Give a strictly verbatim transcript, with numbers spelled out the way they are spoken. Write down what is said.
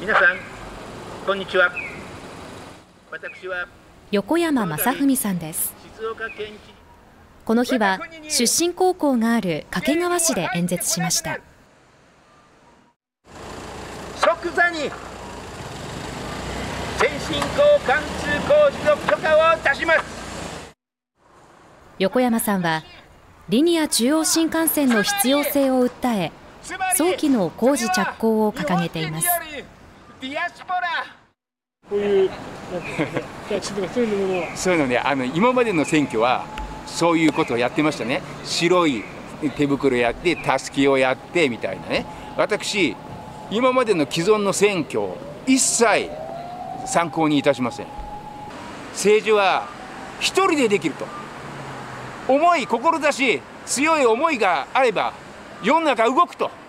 皆さんこんにちは。私は横山正文さんです。 静岡県知事。 この日は出身高校がある掛川市で演説しました。 即座に先進高貫通工事の許可を出します。 横山さんはリニア中央新幹線の必要性を訴え、早期の工事着工を掲げています。 こういうそういうのね、あの今までの選挙はそういうことをやってましたね。白い手袋やってたすきをやってみたいなね。私今までの既存の選挙を一切参考にいたしません。政治は一人でできると思い、志、強い思いがあれば世の中動くと。